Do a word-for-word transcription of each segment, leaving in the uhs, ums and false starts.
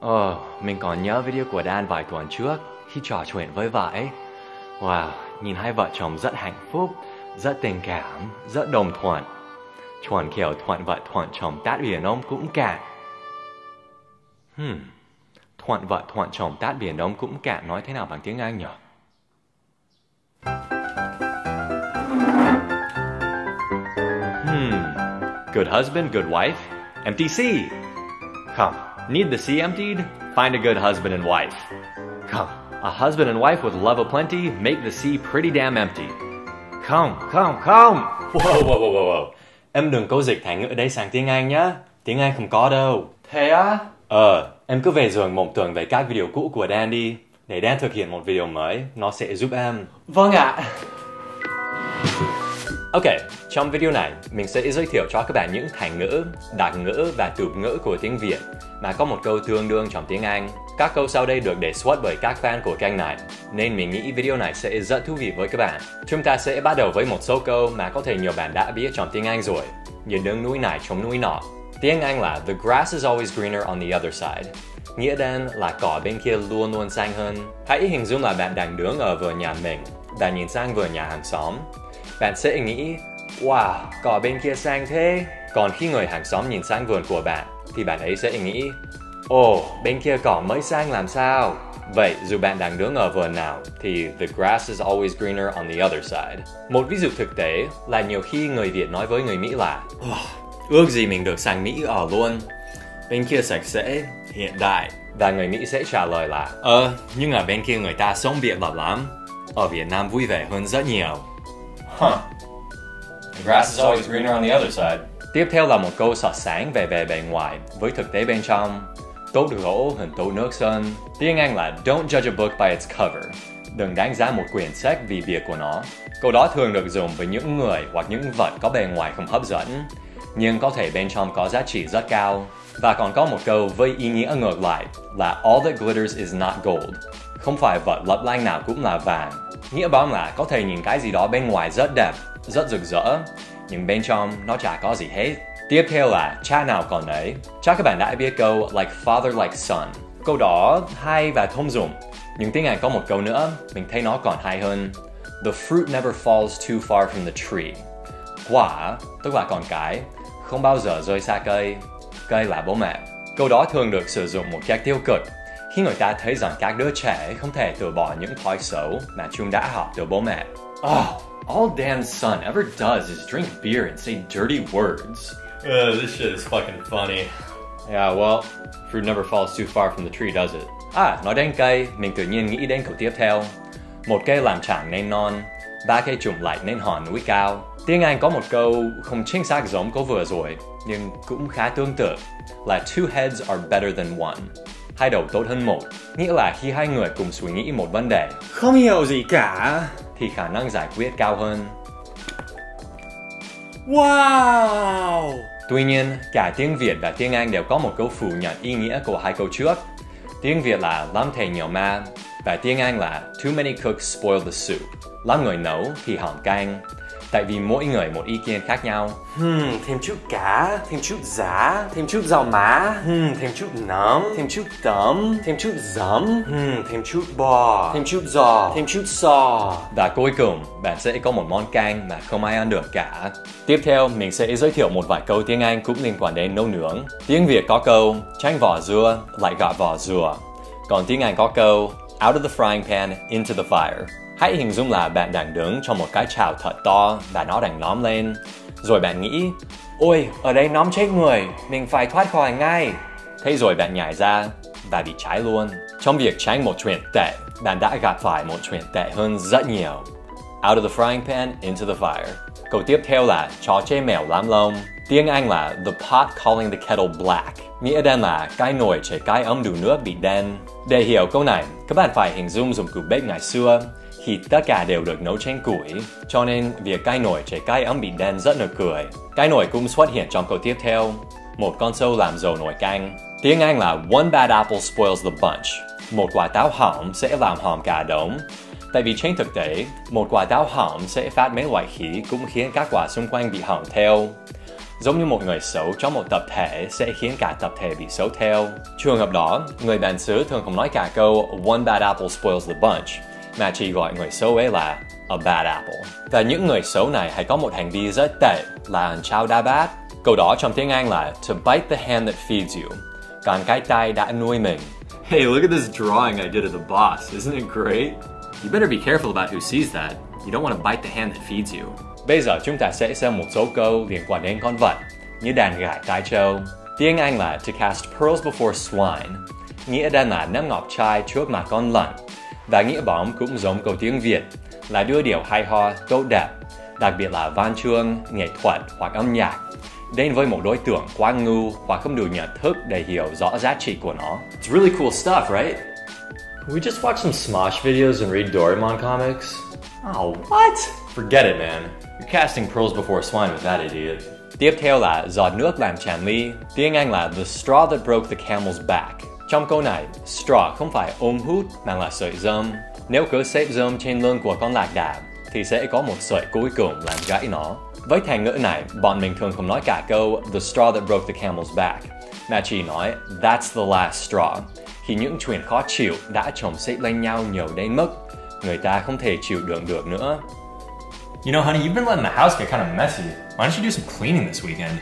Ờ, mình còn nhớ video của Dan vài tuần trước khi trò chuyện với vợ ấy. Wow, nhìn hai vợ chồng rất hạnh phúc, rất tình cảm, rất đồng thuận. Chuẩn kiểu thuận vợ thuận chồng tát biển Đông cũng cạn. Hmm, thuận vợ thuận chồng tát biển Đông cũng cạn nói thế nào bằng tiếng Anh nhỉ? Hmm, good husband, good wife, empty sea. Come, need the sea emptied? Find a good husband and wife. Come, a husband and wife with love aplenty make the sea pretty damn empty. Come, come, come. Whoa, whoa, whoa, whoa, whoa. Em đừng có dịch thành ngữ đây sang tiếng Anh nhá. Tiếng Anh không có đâu. Thế á? Ờ, em cứ về giường mộng tưởng về các video cũ của Dan đi. Để Dan thực hiện một video mới, nó sẽ giúp em. Vâng ạ. Ok, trong video này, mình sẽ giới thiệu cho các bạn những thành ngữ, đặc ngữ và tục ngữ của tiếng Việt mà có một câu tương đương trong tiếng Anh. Các câu sau đây được đề xuất bởi các fan của kênh này, nên mình nghĩ video này sẽ rất thú vị với các bạn. Chúng ta sẽ bắt đầu với một số câu mà có thể nhiều bạn đã biết trong tiếng Anh rồi, như đứng núi này chống núi nọ. Tiếng Anh là The grass is always greener on the other side. Nghĩa đen là cỏ bên kia luôn luôn xanh hơn. Hãy hình dung là bạn đang đứng ở vườn nhà mình và nhìn sang vườn nhà hàng xóm. Bạn sẽ nghĩ, wow, cỏ bên kia xanh thế. Còn khi người hàng xóm nhìn sang vườn của bạn, thì bạn ấy sẽ nghĩ, ồ, oh, bên kia cỏ mới xanh làm sao? Vậy, dù bạn đang đứng ở vườn nào, thì the grass is always greener on the other side. Một ví dụ thực tế là nhiều khi người Việt nói với người Mỹ là, oh, ước gì mình được sang Mỹ ở luôn. Bên kia sạch sẽ, hiện đại. Và người Mỹ sẽ trả lời là, ờ, nhưng ở bên kia người ta sống biệt lập lắm. Ở Việt Nam vui vẻ hơn rất nhiều. Huh. The grass is always greener on the other side. Tiếp theo là một câu so sánh về vẻ bề ngoài với thực tế bên trong. Tốt gỗ hơn tốt nước sơn. Tiếng Anh là don't judge a book by its cover. Đừng đánh giá một quyển sách vì việc của nó. Câu đó thường được dùng với những người hoặc những vật có bề ngoài không hấp dẫn, nhưng có thể bên trong có giá trị rất cao. Và còn có một câu với ý nghĩa ngược lại là all that glitters is not gold. Không phải vật lấp lánh nào cũng là vàng. Nghĩa bóng là có thể nhìn cái gì đó bên ngoài rất đẹp, rất rực rỡ, nhưng bên trong nó chả có gì hết. Tiếp theo là cha nào còn ấy. Chắc các bạn đã biết câu like father like son. Câu đó hay và thông dụng, nhưng tiếng Anh có một câu nữa, mình thấy nó còn hay hơn. The fruit never falls too far from the tree. Quả, tức là con cái, không bao giờ rơi xa cây. Cây là bố mẹ. Câu đó thường được sử dụng một cách tiêu cực, khi người ta thấy rằng các đứa trẻ không thể từ bỏ những thói xấu mà chúng đã học từ bố mẹ. Oh, all Dan's son ever does is drink beer and say dirty words. Uh, this shit is fucking funny. Yeah, well, fruit never falls too far from the tree, does it? À, nói đến cây, mình tự nhiên nghĩ đến câu tiếp theo. Một cây làm chẳng nên non, ba cây trùng lại nên hòn núi cao. Tiếng Anh có một câu không chính xác giống câu vừa rồi, nhưng cũng khá tương tự, là two heads are better than one. Hai đầu tốt hơn một, nghĩa là khi hai người cùng suy nghĩ một vấn đề, Không hiểu gì cả. thì khả năng giải quyết cao hơn. Wow. Tuy nhiên, cả tiếng Việt và tiếng Anh đều có một câu phủ nhận ý nghĩa của hai câu trước. Tiếng Việt là lắm thầy nhiều ma, và tiếng Anh là too many cooks spoil the soup. Lắm người nấu thì hỏng canh. Tại vì mỗi người một ý kiến khác nhau. Hmm, thêm chút cá, thêm chút giá, thêm chút rau má, hmm, thêm chút nấm, thêm chút tấm, thêm chút giấm, hmm, thêm chút bò, thêm chút giò, thêm chút sò. Và cuối cùng, bạn sẽ có một món canh mà không ai ăn được cả. Tiếp theo, mình sẽ giới thiệu một vài câu tiếng Anh cũng liên quan đến nấu nướng. Tiếng Việt có câu tránh vỏ dưa lại gọt vỏ dừa. Còn tiếng Anh có câu out of the frying pan into the fire. Hãy hình dung là bạn đang đứng trong một cái chảo thật to và nó đang nóng lên. Rồi bạn nghĩ, ôi, ở đây nóng chết người, mình phải thoát khỏi ngay. Thế rồi bạn nhảy ra và bị cháy luôn. Trong việc tránh một chuyện tệ, bạn đã gặp phải một chuyện tệ hơn rất nhiều. Out of the frying pan into the fire. Câu tiếp theo là chó chê mèo lắm lông. Tiếng Anh là the pot calling the kettle black. Nghĩa đen là cái nồi chảy cái ấm đủ nước bị đen. Để hiểu câu này, các bạn phải hình dung dụng cụ bếp ngày xưa, khi tất cả đều được nấu trên củi, cho nên việc cái nồi chảy cái ấm bị đen rất nực cười. Cái nồi cũng xuất hiện trong câu tiếp theo, một con sâu làm dầu nồi canh. Tiếng Anh là one bad apple spoils the bunch. Một quả táo hỏng sẽ làm hỏng cả đống. Tại vì trên thực tế, một quả táo hỏng sẽ phát mấy loại khí cũng khiến các quả xung quanh bị hỏng theo. Giống như một người xấu trong một tập thể sẽ khiến cả tập thể bị xấu theo. Trường hợp đó, người bản xứ thường không nói cả câu one bad apple spoils the bunch, mà chỉ gọi người xấu ấy là a bad apple. Và những người xấu này hay có một hành vi rất tệ là ăn cháo đá bát. Câu đó trong tiếng Anh là to bite the hand that feeds you, còn cái tay đã nuôi mình. Hey, look at this drawing I did of the boss. Isn't it great? You better be careful about who sees that. You don't want to bite the hand that feeds you. Bây giờ chúng ta sẽ xem một số câu liên quan đến con vật, như đàn gải tai trâu. Tiếng Anh là to cast pearls before swine, nghĩa đen là ném ngọc trai trước mặt con lợn. Và nghĩa bóng cũng giống câu tiếng Việt, là đưa điều hay ho, tốt đẹp, đặc biệt là văn chương, nghệ thuật hoặc âm nhạc, đến với một đối tượng quá ngu hoặc không đủ nhận thức để hiểu rõ giá trị của nó. It's really cool stuff, right? We just watch some Smosh videos and read Doraemon comics? Oh, what? Forget it, man. You're casting pearls before swine with that idiot. Tiếp theo là giọt nước làm tràn ly. Tiếng Anh là the straw that broke the camel's back. Trong câu này, straw không phải ôm hút mà là sợi rơm. Nếu cứ xếp rơm trên lưng của con lạc đà, thì sẽ có một sợi cuối cùng làm gãy nó. Với thành ngữ này, bọn mình thường không nói cả câu the straw that broke the camel's back, mà chỉ nói that's the last straw, khi những chuyện khó chịu đã chồng xếp lên nhau nhiều đến mức người ta không thể chịu đựng được nữa. You know, honey, you've been letting the house get kind of messy. Why don't you do some cleaning this weekend?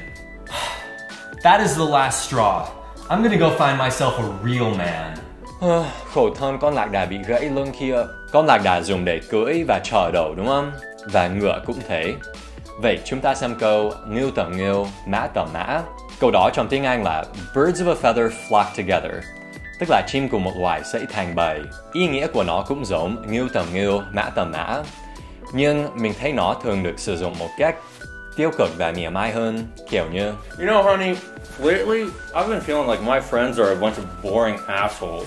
That is the last straw. I'm gonna go find myself a real man. Khổ thân con lạc đà bị gãy lưng kia. Con lạc đà dùng để cưỡi và chở đầu đúng không? Và ngựa cũng thế. Vậy chúng ta xem câu ngưu tầm ngưu, mã tầm mã. Câu đó trong tiếng Anh là birds of a feather flock together, tức là chim cùng một loài sẽ thành bầy. Ý nghĩa của nó cũng giống ngưu tầm ngưu, mã tầm mã. Nhưng mình thấy nó thường được sử dụng một cách tiêu cực và mỉa mai hơn, kiểu như You know, honey, lately I've been feeling like my friends are a bunch of boring assholes.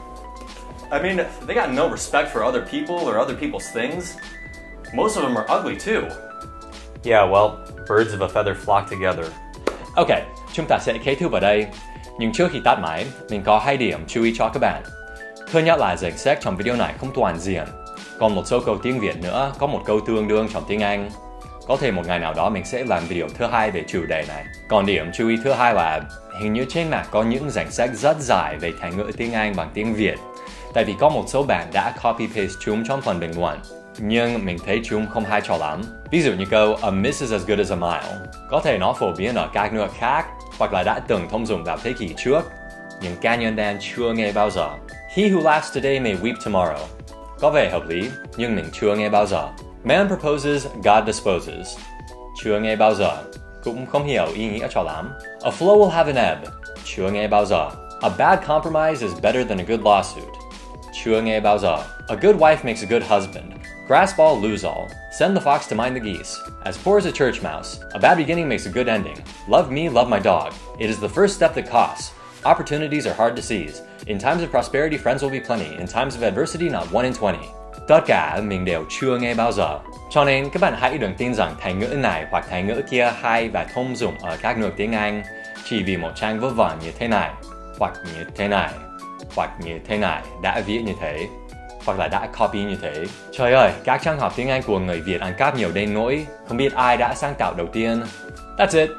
I mean, they got no respect for other people or other people's things. Most of them are ugly too. Yeah, well, birds of a feather flock together. Ok, chúng ta sẽ kết thúc ở đây. Nhưng trước khi tắt máy, mình có hai điểm chú ý cho các bạn. Thứ nhất là danh sách trong video này không toàn diện. Còn một số câu tiếng Việt nữa có một câu tương đương trong tiếng Anh. Có thể một ngày nào đó mình sẽ làm video thứ hai về chủ đề này. Còn điểm chú ý thứ hai là hình như trên mạng có những danh sách rất dài về thành ngữ tiếng Anh bằng tiếng Việt. Tại vì có một số bạn đã copy paste chúng trong phần bình luận, nhưng mình thấy chúng không hay cho lắm. Ví dụ như câu a miss is as good as a mile. Có thể nó phổ biến ở các nước khác hoặc là đã từng thông dụng vào thế kỷ trước, nhưng cá nhân Dan chưa nghe bao giờ. He who laughs today may weep tomorrow. Có vẻ hợp lý, nhưng mình chưa nghe bao giờ. Man proposes, God disposes. Chưa nghe bao giờ, cũng không hiểu ý nghĩa cho lắm. A flow will have an ebb. Chưa nghe bao giờ. A bad compromise is better than a good lawsuit. Chưa nghe bao giờ. A good wife makes a good husband. Grass ball, lose all. Send the fox to mind the geese. As poor as a church mouse. A bad beginning makes a good ending. Love me, love my dog. It is the first step that costs. Opportunities are hard to seize. In times of prosperity, friends will be plenty. In times of adversity, not one in twenty. Tất cả mình đều chưa nghe bao giờ. Cho nên các bạn hãy đừng tin rằng thành ngữ này hoặc thành ngữ kia hay và thông dụng ở các nước tiếng Anh chỉ vì một trang vớ vẩn như thế này, hoặc như thế này, hoặc như thế này đã viết như thế, hoặc là đã copy như thế. Trời ơi, các trang học tiếng Anh của người Việt ăn cắp nhiều đến nỗi không biết ai đã sáng tạo đầu tiên. That's it.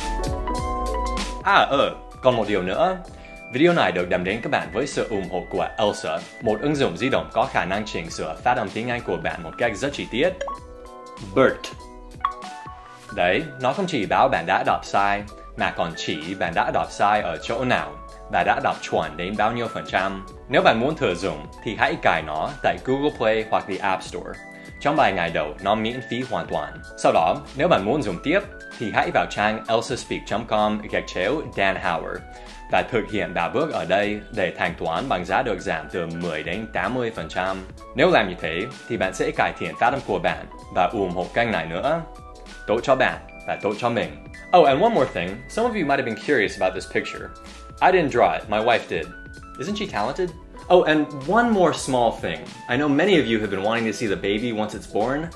À, ờ, còn một điều nữa. Video này được đem đến các bạn với sự ủng hộ của Elsa, một ứng dụng di động có khả năng chỉnh sửa phát âm tiếng Anh của bạn một cách rất chi tiết. Bert. Đấy, nó không chỉ báo bạn đã đọc sai, mà còn chỉ bạn đã đọc sai ở chỗ nào và đã đọc chuẩn đến bao nhiêu phần trăm. Nếu bạn muốn thử dùng thì hãy cài nó tại Google Play hoặc the App Store. Trong vài ngày đầu, nó miễn phí hoàn toàn. Sau đó, nếu bạn muốn dùng tiếp thì hãy vào trang elsaspeak chấm com gạch chéo Dan Howard và thực hiện ba bước ở đây để thanh toán bằng giá được giảm từ mười đến tám mươi phần trăm. Nếu làm như thế thì bạn sẽ cải thiện phát âm của bạn và ủng hộ kênh này nữa. Tốt cho bạn và tốt cho mình. Oh, and one more thing. Some of you might have been curious about this picture. I didn't draw it, my wife did. Isn't she talented? Oh, and one more small thing. I know many of you have been wanting to see the baby once it's born.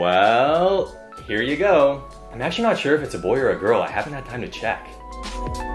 Well, here you go. I'm actually not sure if it's a boy or a girl. I haven't had time to check.